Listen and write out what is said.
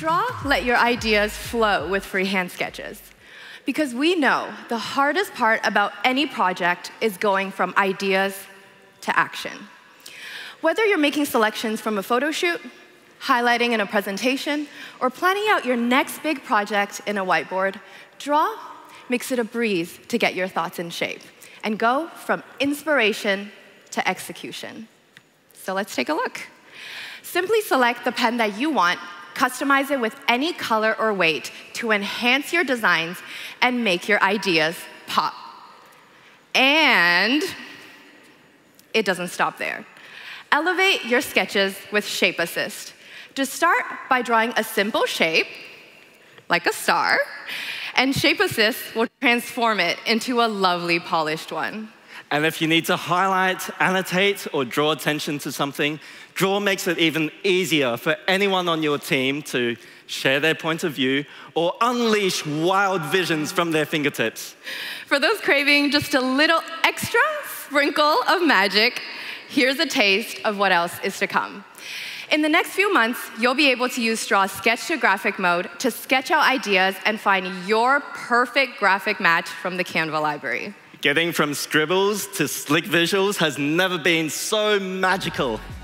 Straw let your ideas flow with freehand sketches. Because we know the hardest part about any project is going from ideas to action. Whether you're making selections from a photo shoot, highlighting in a presentation, or planning out your next big project in a whiteboard, Draw makes it a breeze to get your thoughts in shape and go from inspiration to execution. So let's take a look. Simply select the pen that you want, customize it with any color or weight to enhance your designs and make your ideas pop. And it doesn't stop there. Elevate your sketches with Shape Assist. Just start by drawing a simple shape, like a star, and Shape Assist will transform it into a lovely polished one. And if you need to highlight, annotate, or draw attention to something, Draw makes it even easier for anyone on your team to share their point of view or unleash wild visions from their fingertips. For those craving just a little extra sprinkle of magic, here's a taste of what else is to come. In the next few months, you'll be able to use Straw's Sketch to Graphic mode to sketch out ideas and find your perfect graphic match from the Canva library. Getting from scribbles to slick visuals has never been so magical.